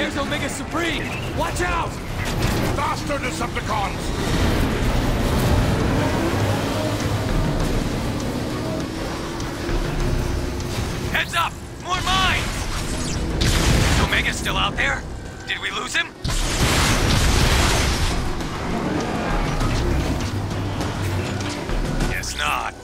There's Omega Supreme! Watch out! Faster, Decepticons! Heads up! More mines! Is Omega still out there? Did we lose him? Guess not.